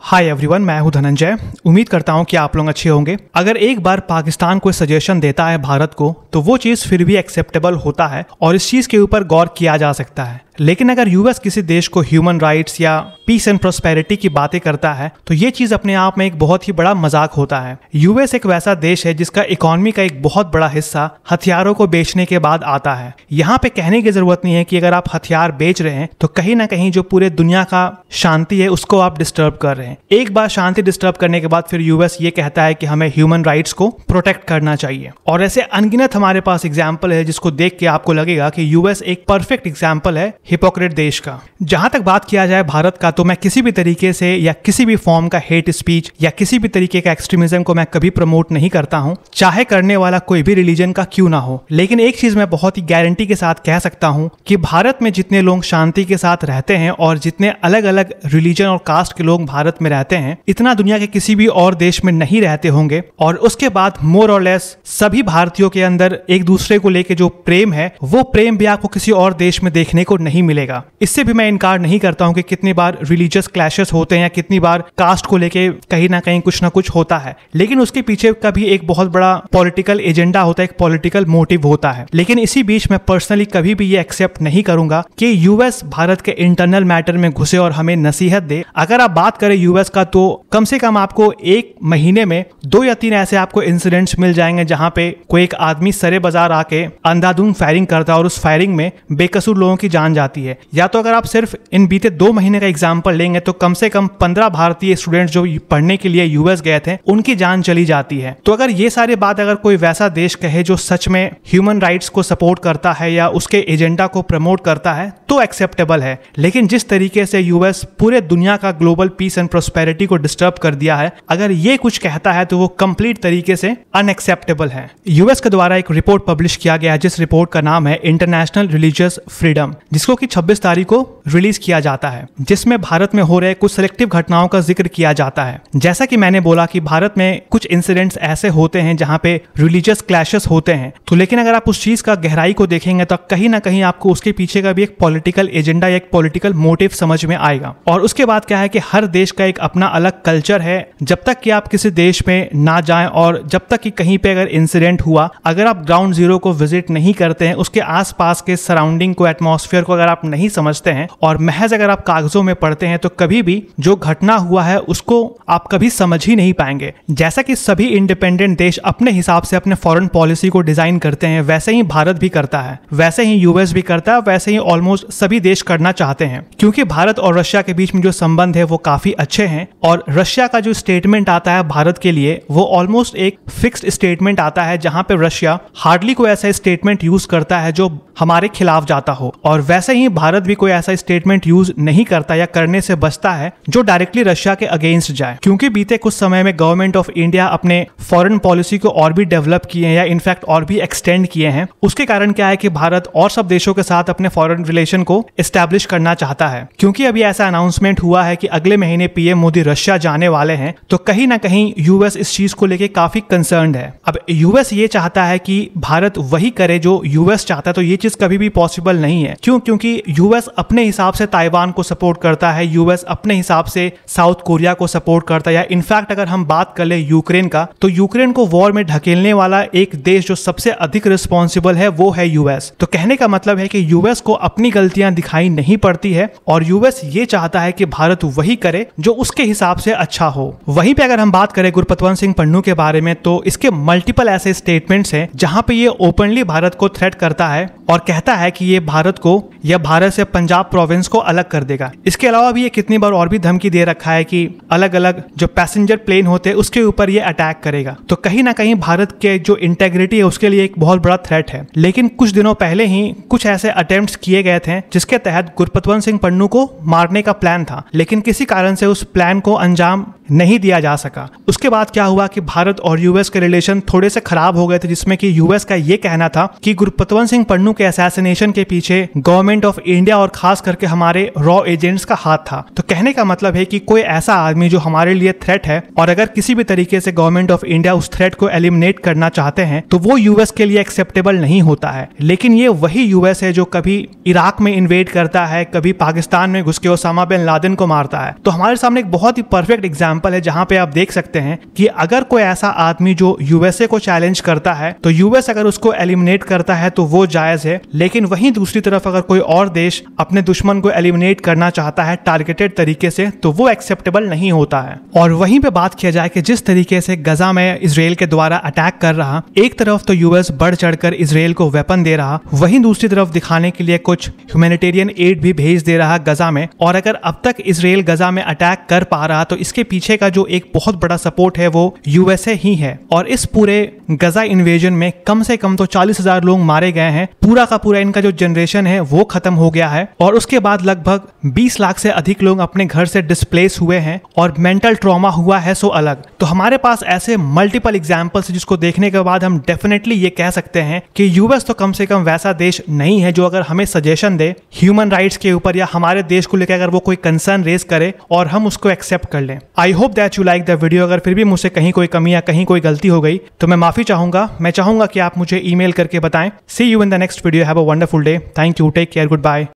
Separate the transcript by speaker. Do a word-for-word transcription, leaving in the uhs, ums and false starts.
Speaker 1: Hi everyone, मैं हूं धनंजय। उम्मीद करता हूं कि आप लोग अच्छे होंगे। अगर एक बार पाकिस्तान कोई सजेशन देता है भारत को, तो वो चीज़ फिर भी एक्सेप्टेबल होता है और इस चीज़ के ऊपर गौर किया जा सकता है। लेकिन अगर यूएस किसी देश को ह्यूमन राइट्स या पीस एंड प्रोस्पेरिटी की बातें करता है, तो ये चीज़ अपने आप में एक बहुत ही बड़ा मजाक होता है। यूएस एक वैसा देश है जिसका इकोनॉमी का एक बहुत बड़ा हिस्सा हथियारों को बेचने के बाद आता है। यहाँ पे कहने की जरूरत नहीं है कि अगर आप हथियार बेच रहे हैं तो कहीं ना कहीं जो पूरे दुनिया का शांति है उसको आप डिस्टर्ब कर रहे हैं। एक बार शांति डिस्टर्ब करने के बाद फिर यूएस ये कहता है कि हमें ह्यूमन राइट्स को प्रोटेक्ट करना चाहिए। और ऐसे अनगिनत हमारे पास एग्जाम्पल है जिसको देख के आपको लगेगा कि यूएस एक परफेक्ट एग्जाम्पल है हिपोक्रेट देश का। जहां तक बात किया जाए भारत का, तो मैं किसी भी तरीके से या किसी भी फॉर्म का हेट स्पीच या किसी भी तरीके का एक्सट्रीमिज्म को मैं कभी प्रमोट नहीं करता हूं, चाहे करने वाला कोई भी रिलीजन का क्यों ना हो। लेकिन एक चीज मैं बहुत ही गारंटी के साथ कह सकता हूं कि भारत में जितने लोग शांति के साथ रहते हैं और जितने अलग अलग रिलीजन और कास्ट के लोग भारत में रहते हैं, इतना दुनिया के किसी भी और देश में नहीं रहते होंगे। और उसके बाद मोर और लेस सभी भारतीयों के अंदर एक दूसरे को लेके जो प्रेम है, वो प्रेम भी आपको किसी और देश में देखने को नहीं मिलेगा। इससे भी मैं इनकार नहीं करता हूं कि कितनी बार रिलीजियस क्लैशेस होते हैं या कितनी बार कास्ट को लेके कहीं ना कहीं कुछ ना कुछ होता है, लेकिन उसके पीछे का भी एक बहुत बड़ा पॉलिटिकल एजेंडा होता है, एक पॉलिटिकल मोटिव होता है। लेकिन इसी बीच मैं पर्सनली कभी भी ये एक्सेप्ट नहीं करूंगा कि यूएस भारत के इंटरनल मैटर में घुसे और हमें नसीहत दे। अगर आप बात करें यूएस का, तो कम से कम आपको एक महीने में दो या तीन ऐसे आपको इंसिडेंट्स मिल जाएंगे जहां पे कोई एक आदमी सरे बाजार आके अंधाधुंध फायरिंग करता है और उस फायरिंग में बेकसूर लोगों की जान जाती है। या तो अगर आप सिर्फ इन बीते दो महीने का एग्जाम्पल लेंगे तो कम से कम पंद्रह भारतीय स्टूडेंट जो पढ़ने के लिए यूएस गए थे, उनकी जान चली जाती है। तो अगर ये सारी बात अगर कोई वैसा देश कहे जो सच में ह्यूमन राइट्स को सपोर्ट करता है या उसके एजेंडा को प्रमोट करता है, तो एक्सेप्टेबल है। लेकिन जिस तरीके से यूएस पूरे दुनिया का ग्लोबल पीस एंड प्रोस्पेरिटी को डिस्टर्ब कर दिया है, अगर ये कुछ कहता है तो वो कंप्लीट तरीके से अनएक्सेप्टेबल है। यूएस के द्वारा एक रिपोर्ट पब्लिश किया गया है जिस रिपोर्ट का नाम है इंटरनेशनल रिलीजियस फ्रीडम, जिसको कि छब्बीस तारीख को रिलीज किया जाता है, जिसमें भारत में हो रहे कुछ सिलेक्टिव घटनाओं का जिक्र किया जाता है। जैसा कि मैंने बोला कि भारत में कुछ इंसिडेंट्स ऐसे होते हैं जहां पे रिलीजियस क्लैशेस होते हैं, तो लेकिन अगर आप उस चीज का गहराई को देखेंगे तो कहीं ना कहीं आपको उसके पीछे का भी एक पॉलिटिकल एजेंडा या एक पॉलिटिकल मोटिव समझ में आएगा। और उसके बाद क्या है कि हर देश का एक अपना अलग कल्चर है। जब तक कि आप किसी देश में ना जाएं और जब तक कि कहीं पे अगर इंसिडेंट हुआ, अगर आप ग्राउंड जीरो को विजिट नहीं करते हैं, उसके आसपास के सराउंडिंग को, एटमॉस्फेयर को अगर आप नहीं समझते हैं और महज अगर आप कागजों में पढ़ते हैं, तो कभी भी जो घटना हुआ है उसको आप कभी समझ ही नहीं पाएंगे। जैसा कि सभी इंडिपेंडेंट देश अपने हिसाब से अपने फॉरेन पॉलिसी को डिजाइन करते हैं, वैसे ही भारत भी करता है, वैसे ही यूएस भी करता है, वैसे ही ऑलमोस्ट सभी देश करना चाहते हैं। क्योंकि भारत और रशिया के बीच में जो संबंध है वो काफी अच्छे हैं और रशिया का जो स्टेटमेंट आता है भारत के लिए, वो ऑलमोस्ट एक फिक्स्ड स्टेटमेंट आता है, जहां पे रशिया हार्डली कोई ऐसा स्टेटमेंट यूज करता है जो हमारे खिलाफ जाता हो, और वैसे ही भारत भी कोई ऐसा स्टेटमेंट यूज नहीं करता या करने से बचता है जो डायरेक्टली रशिया के अगेंस्ट जाए। क्योंकि बीते कुछ समय में गवर्नमेंट ऑफ इंडिया अपने फॉरेन पॉलिसी को और भी डेवलप किए हैं या इनफैक्ट और भी एक्सटेंड किए हैं। उसके कारण क्या है कि भारत और सब देशों के साथ अपने फॉरेन रिलेशन को एस्टैब्लिश करना चाहता है। क्योंकि अभी ऐसा अनाउंसमेंट हुआ है कि अगले महीने पीएम मोदी रशिया जाने वाले हैं, तो कहीं ना कहीं यूएस इस चीज को लेकर काफी कंसर्न्ड है। अब यूएस ये चाहता है कि भारत वही करे जो यूएस चाहता है, तो ये चीज कभी भी पॉसिबल नहीं है। क्यों? क्योंकि यूएस अपने हिसाब से ताइवान को सपोर्ट करता है, यूएस अपने हिसाब से साउथ कोरिया को सपोर्ट करता है, या इनफैक्ट अगर हम बात कर ले यूक्रेन का, तो यूक्रेन को वॉर में ढकेलने वाला एक देश जो सबसे अधिक रिस्पॉन्सिबल है वो है यूएस। तो कहने का मतलब है कि यूएस को अपनी गलतियां दिखाई नहीं पड़ती है और यूएस ये चाहता है कि भारत वही करे जो उसके हिसाब से अच्छा हो। वहीं पे अगर हम बात करें गुरपतवंत सिंह पन्नू के बारे में, तो इसके मल्टीपल ऐसे स्टेटमेंट्स हैं जहां पे ये ओपनली भारत को थ्रेट करता है और कहता है कि ये भारत को या भारत से पंजाब प्रोविंस को अलग कर देगा। इसके अलावा भी ये कितनी बार और भी धमकी दे रखा है कि अलग अलग जो पैसेंजर प्लेन होते हैं उसके ऊपर ये अटैक करेगा। तो कहीं ना कहीं भारत के जो इंटेग्रिटी है उसके लिए एक बहुत बड़ा थ्रेट है। लेकिन कुछ दिनों पहले ही कुछ ऐसे अटेम्प्ट्स किए गए थे जिसके तहत गुरपतवंत सिंह पन्नू को मारने का प्लान था, लेकिन किसी कारण से उस प्लान को अंजाम नहीं दिया जा सका। उसके बाद क्या हुआ कि भारत और यूएस के रिलेशन थोड़े से खराब हो गए थे, जिसमें कि यूएस का ये कहना था कि गुरपतवंत सिंह पन्नू के असैसिनेशन के पीछे गवर्नमेंट ऑफ इंडिया और खास करके हमारे रॉ एजेंट्स का हाथ था। तो कहने का मतलब है कि कोई ऐसा आदमी जो हमारे लिए थ्रेट है और अगर किसी भी तरीके से गवर्नमेंट ऑफ इंडिया उस थ्रेट को एलिमिनेट करना चाहते हैं तो वो यूएस के लिए एक्सेप्टेबल नहीं होता है। लेकिन ये वही यूएस है जो कभी इराक में इन्वेड करता है, कभी पाकिस्तान में घुस के ओसामा बिन लादेन को मारता है। तो हमारे सामने एक बहुत ही परफेक्ट एग्जाम्पल है जहां पे आप देख सकते हैं कि अगर कोई ऐसा आदमी जो यूएसए को चैलेंज करता है तो यूएस अगर उसको एलिमिनेट करता है तो वो जायज है, लेकिन वहीं दूसरी तरफ अगर कोई और देश अपने दुश्मन को एलिमिनेट करना चाहता है टारगेटेड तरीके से तो वो एक्सेप्टेबल नहीं होता है। और वहीं पे बात किया जाए कि जिस तरीके से गजा में इसराइल के द्वारा अटैक कर रहा, एक तरफ तो यूएस बढ़ चढ़कर इसराइल को वेपन दे रहा, वहीं दूसरी तरफ दिखाने के लिए कुछ ह्यूमैनिटेरियन एड भी भेज दे रहा गजा में। और अगर अब तक इसराइल गजा में अटैक कर पा रहा तो इसके पीछे का जो एक बहुत बड़ा सपोर्ट है वो यूएसए ही है। और इस पूरे गजा इन्वेजन में कम से कम तो चालीस हजार लोग मारे गए हैं, पूरा का पूरा इनका जो जनरेशन है वो खत्म हो गया है। और उसके बाद लगभग बीस लाख से अधिक लोग अपने घर से डिस्प्लेस हुए हैं और मेंटल ट्रॉमा हुआ है सो अलग। तो हमारे पास ऐसे मल्टीपल एग्जाम्पल्स जिसको देखने के बाद हम डेफिनेटली ये कह सकते हैं कि यूएस तो कम से कम वैसा देश नहीं है जो अगर हमें सजेशन दे ह्यूमन राइट्स के ऊपर या हमारे देश को लेकर अगर वो कोई कंसर्न रेज करे और हम उसको एक्सेप्ट कर लें। I hope that you like the video. अगर फिर भी मुझसे कहीं कोई कमी या कहीं कोई गलती हो गई तो मैं माफी चाहूंगा। मैं चाहूंगा कि आप मुझे ईमेल करके बताएं। See you in the next video. Have a wonderful day. Thank you. Take care. Good bye.